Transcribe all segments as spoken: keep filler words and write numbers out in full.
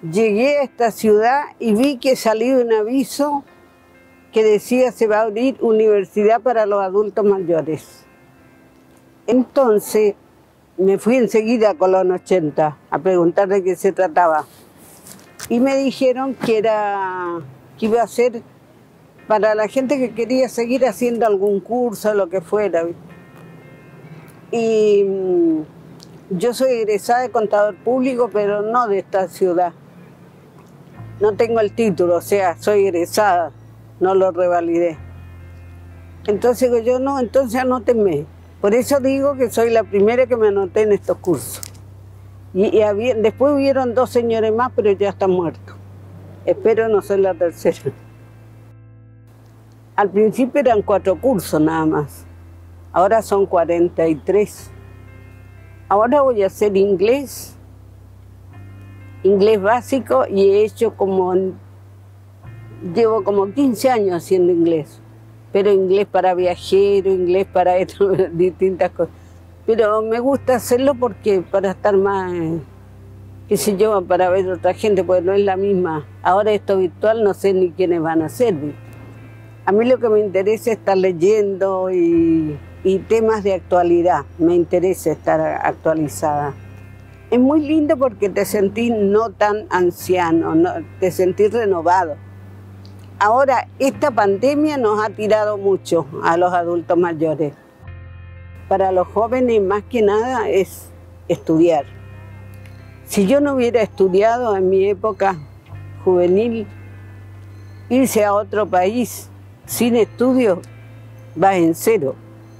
Llegué a esta ciudad y vi que salió un aviso que decía se va a abrir universidad para los adultos mayores. Entonces me fui enseguida a Colón ochenta a preguntar de qué se trataba. Y me dijeron que, era, que iba a ser para la gente que quería seguir haciendo algún curso, lo que fuera. Y yo soy egresada de contador público, pero no de esta ciudad. No tengo el título, o sea, soy egresada, no lo revalidé. Entonces digo yo, no, entonces anótenme. Por eso digo que soy la primera que me anoté en estos cursos. Y, y había, después hubieron dos señores más, pero ya están muertos. Espero no ser la tercera. Al principio eran cuatro cursos nada más. Ahora son cuarenta y tres. Ahora voy a hacer inglés, inglés básico, y he hecho como, llevo como quince años haciendo inglés. Pero inglés para viajeros, inglés para esto, distintas cosas. Pero me gusta hacerlo porque para estar más, qué sé yo, para ver a otra gente, porque no es la misma. Ahora esto virtual no sé ni quiénes van a ser. A mí lo que me interesa es estar leyendo y, y temas de actualidad. Me interesa estar actualizada. Es muy lindo porque te sentís no tan anciano, no, te sentís renovado. Ahora, esta pandemia nos ha tirado mucho a los adultos mayores. Para los jóvenes, más que nada, es estudiar. Si yo no hubiera estudiado en mi época juvenil, irse a otro país sin estudio va en cero.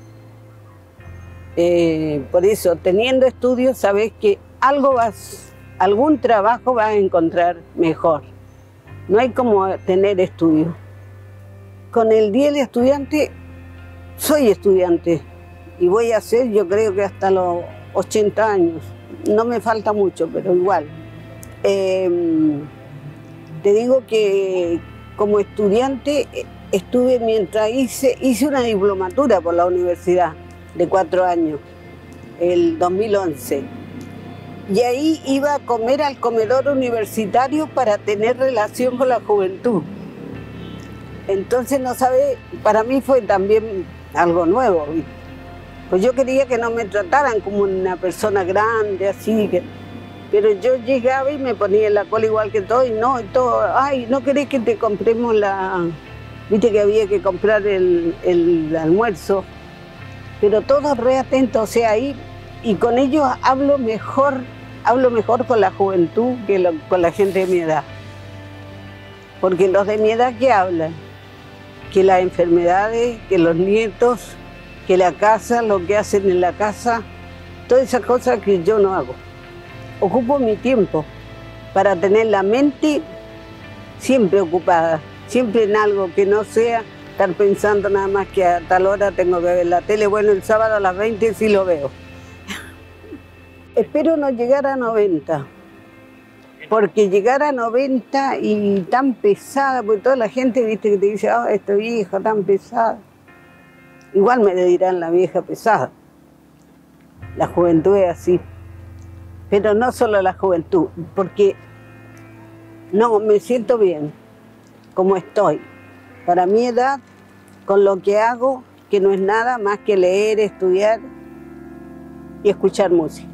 Eh, por eso, teniendo estudios, sabes que algo vas, algún trabajo vas a encontrar mejor. No hay como tener estudio. Con el Día del Estudiante, soy estudiante y voy a ser, yo creo que hasta los ochenta años. No me falta mucho, pero igual. Eh, te digo que como estudiante estuve mientras hice, hice una diplomatura por la universidad de cuatro años, el dos mil once. Y ahí iba a comer al comedor universitario para tener relación con la juventud. Entonces, no sabe, para mí fue también algo nuevo. Pues yo quería que no me trataran como una persona grande, así. Que, pero yo llegaba y me ponía en la cola igual que todo, y no, y todo, ay, ¿no querés que te compremos la...? Viste que había que comprar el, el almuerzo. Pero todos re atentos, o sea, ahí, y con ellos hablo mejor, hablo mejor con la juventud que lo, con la gente de mi edad. Porque los de mi edad, ¿qué hablan? Que las enfermedades, que los nietos, que la casa, lo que hacen en la casa, todas esas cosas que yo no hago. Ocupo mi tiempo para tener la mente siempre ocupada, siempre en algo que no sea estar pensando nada más que a tal hora tengo que ver la tele. Bueno, el sábado a las veinte sí lo veo. Espero no llegar a noventa, porque llegar a noventa y tan pesada, porque toda la gente, viste, que te dice, ah, oh, esta vieja tan pesada. Igual me le dirán la vieja pesada. La juventud es así. Pero no solo la juventud, porque no, me siento bien como estoy. Para mi edad, con lo que hago, que no es nada más que leer, estudiar y escuchar música.